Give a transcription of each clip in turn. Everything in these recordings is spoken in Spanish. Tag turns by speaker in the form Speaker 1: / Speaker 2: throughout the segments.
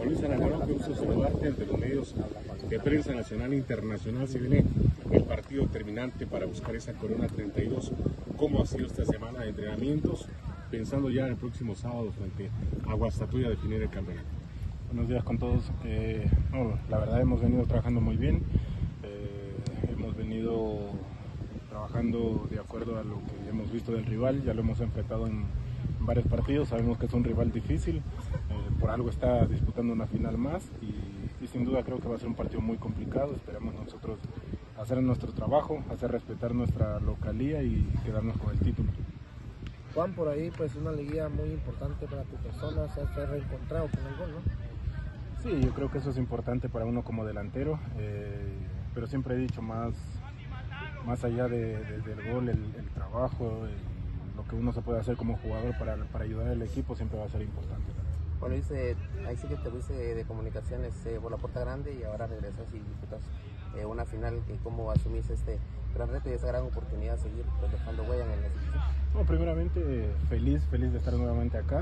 Speaker 1: Luis Aranguá, qué gusto saludarte ante los medios de prensa nacional e internacional. Se viene el partido determinante para buscar esa corona 32. ¿Cómo ha sido esta semana de entrenamientos? Pensando ya en el próximo sábado frente a Guastatoya a definir el campeonato.
Speaker 2: Buenos días con todos. La verdad hemos venido trabajando muy bien. Hemos venido trabajando de acuerdo a lo que hemos visto del rival. Ya lo hemos enfrentado en varios partidos. Sabemos que es un rival difícil. Por algo está disputando una final más y sin duda creo que va a ser un partido muy complicado. Esperamos nosotros hacer nuestro trabajo, hacer respetar nuestra localía y quedarnos con el título.
Speaker 3: Juan, por ahí pues una liguilla muy importante para tu persona, se ha reencontrado con el gol, ¿no?
Speaker 2: Sí, yo creo que eso es importante para uno como delantero, pero siempre he dicho, más allá del gol, el trabajo, lo que uno se puede hacer como jugador para ayudar al equipo siempre va a ser importante.
Speaker 3: Bueno, ahí sí que te fuiste de comunicaciones por la puerta grande y ahora regresas y disputas una final. ¿Cómo asumís este gran reto y esa gran oportunidad de seguir pues, dejando huella en el instituto?
Speaker 2: No, primeramente feliz de estar nuevamente acá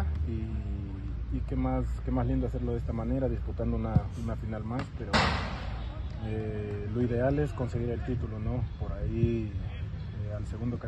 Speaker 2: y qué más lindo hacerlo de esta manera, disputando una final más, pero lo ideal es conseguir el título, ¿no? Por ahí al segundo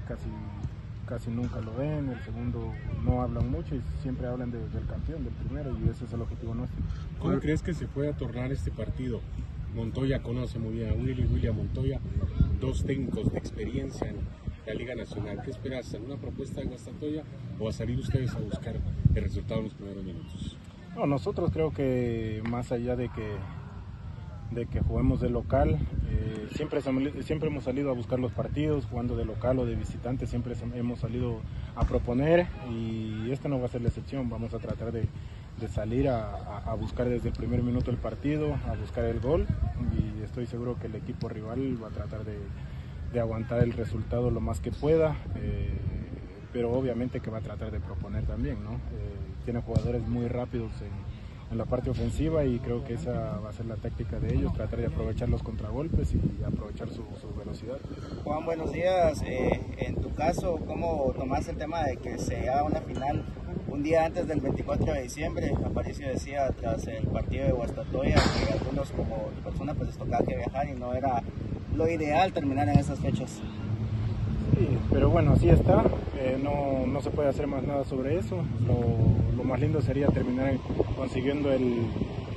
Speaker 2: casi nunca lo ven, el segundo no hablan mucho y siempre hablan del campeón, del primero, y ese es el objetivo nuestro.
Speaker 1: ¿Cómo crees que se pueda tornar este partido? Montoya conoce muy bien a William Montoya, dos técnicos de experiencia en la Liga Nacional. ¿Qué esperas? ¿Alguna propuesta de Guastatoya o a salir ustedes a buscar el resultado en los primeros minutos?
Speaker 2: No, nosotros creo que más allá de que juguemos de local, siempre hemos salido a buscar los partidos, jugando de local o de visitante, siempre hemos salido a proponer y esta no va a ser la excepción. Vamos a tratar de salir a buscar desde el primer minuto el partido, a buscar el gol, y estoy seguro que el equipo rival va a tratar de aguantar el resultado lo más que pueda, pero obviamente que va a tratar de proponer también, ¿no? Tiene jugadores muy rápidos en la parte ofensiva y creo que esa va a ser la táctica de ellos, tratar de aprovechar los contragolpes y aprovechar su velocidad.
Speaker 4: Juan, buenos días. En tu caso, ¿cómo tomás el tema de que se haga una final un día antes del 24 de diciembre? Aparicio decía tras el partido de Guastatoya que algunos como tu persona pues les tocaba que viajar y no era lo ideal terminar en esas fechas.
Speaker 2: Sí, pero bueno, así está, no se puede hacer más nada sobre eso. Lo más lindo sería terminar consiguiendo el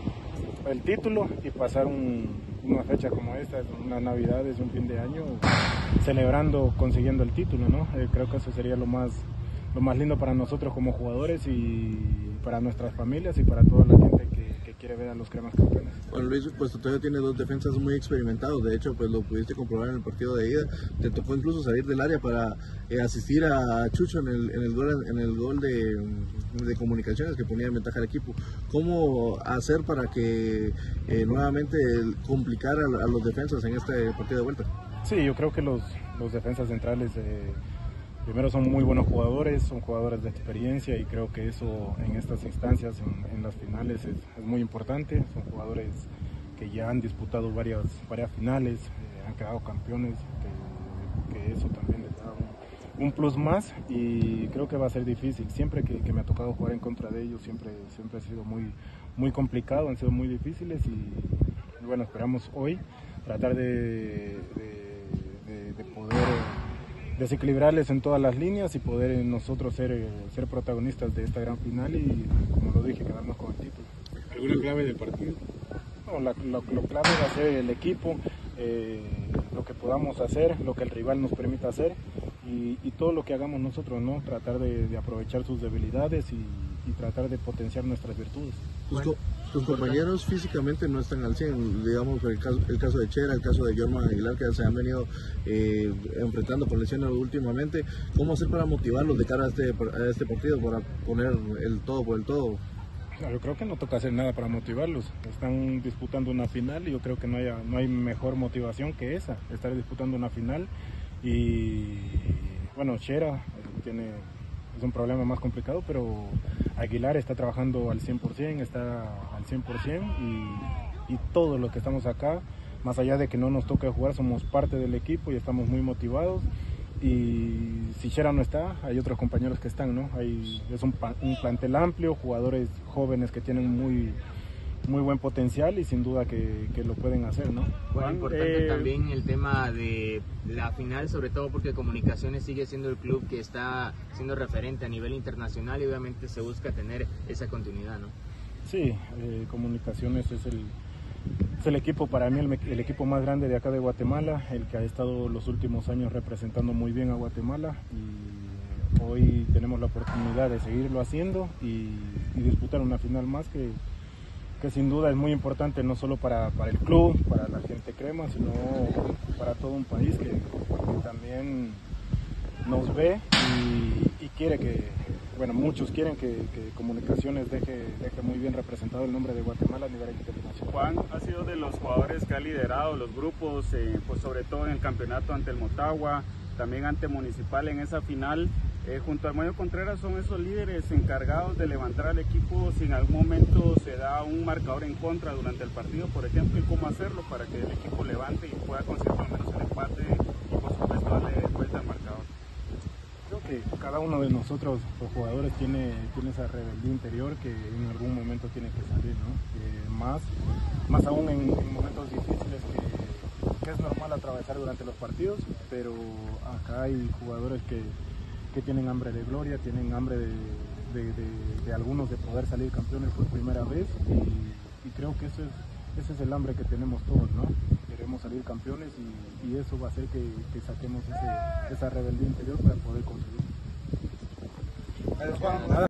Speaker 2: título y pasar una fecha como esta, una Navidad, es un fin de año, celebrando, consiguiendo el título, ¿no? Creo que eso sería lo más lindo para nosotros como jugadores y para nuestras familias y para toda la gente que quiere ver a los cremas campeones.
Speaker 5: Bueno, Luis, pues todavía tiene dos defensas muy experimentados, de hecho pues lo pudiste comprobar en el partido de ida, te tocó incluso salir del área para asistir a Chucho en el gol de Comunicaciones que ponía en ventaja al equipo. ¿Cómo hacer para que nuevamente complicar a los defensas en este partido de vuelta?
Speaker 2: Sí, yo creo que los defensas centrales primero son muy buenos jugadores, son jugadores de experiencia y creo que eso en estas instancias, en las finales es muy importante. Son jugadores que ya han disputado varias finales, han quedado campeones, que eso también les da un plus más y creo que va a ser difícil. Siempre que me ha tocado jugar en contra de ellos, siempre ha sido muy complicado, han sido muy difíciles y bueno, esperamos hoy tratar de poder desequilibrarles en todas las líneas y poder nosotros ser protagonistas de esta gran final y, como lo dije, quedarnos con el título.
Speaker 1: ¿Alguna clave del partido?
Speaker 2: No, lo clave va a ser el equipo, lo que podamos hacer, lo que el rival nos permita hacer y todo lo que hagamos nosotros, ¿no? Tratar de aprovechar sus debilidades y tratar de potenciar nuestras virtudes.
Speaker 5: Tus compañeros físicamente no están al 100, digamos el caso de Chera, el caso de Jorman Aguilar, que se han venido enfrentando con lesiones últimamente. ¿Cómo hacer para motivarlos de cara a este partido, para poner el todo por el todo?
Speaker 2: Yo creo que no toca hacer nada para motivarlos. Están disputando una final y yo creo que no hay mejor motivación que esa, estar disputando una final. Y bueno, Chera es un problema más complicado, pero Aguilar está trabajando al 100%, y todos los que estamos acá, más allá de que no nos toque jugar, somos parte del equipo y estamos muy motivados. Y si Chera no está, hay otros compañeros que están, ¿no? Es un plantel amplio, jugadores jóvenes que tienen muy buen potencial y sin duda que lo pueden hacer, ¿no?
Speaker 6: Bueno, importante también el tema de la final, sobre todo porque Comunicaciones sigue siendo el club que está siendo referente a nivel internacional y obviamente se busca tener esa continuidad, ¿no?
Speaker 2: Sí, Comunicaciones es el equipo, para mí el equipo más grande de acá de Guatemala, el que ha estado los últimos años representando muy bien a Guatemala, y hoy tenemos la oportunidad de seguirlo haciendo y disputar una final más que sin duda es muy importante, no solo para el club, para la gente crema, sino para todo un país que también nos ve y quiere bueno, muchos quieren que Comunicaciones deje muy bien representado el nombre de Guatemala a nivel internacional.
Speaker 7: Juan ha sido de los jugadores que ha liderado los grupos, pues sobre todo en el campeonato ante el Motagua, también ante Municipal en esa final. Junto a Mayo Contreras son esos líderes encargados de levantar al equipo si en algún momento se da un marcador en contra durante el partido, por ejemplo, y cómo hacerlo para que el equipo levante y pueda conseguir por lo menos el empate y por supuesto darle vuelta al marcador.
Speaker 2: Creo que cada uno de nosotros, los jugadores, tiene esa rebeldía interior que en algún momento tiene que salir, ¿no? Más aún en momentos difíciles que es normal atravesar durante los partidos, pero acá hay jugadores que tienen hambre de gloria, tienen hambre de algunos de poder salir campeones por primera vez y creo que ese es el hambre que tenemos todos, ¿no? Queremos salir campeones y eso va a hacer que saquemos esa rebeldía interior para poder conseguirlo.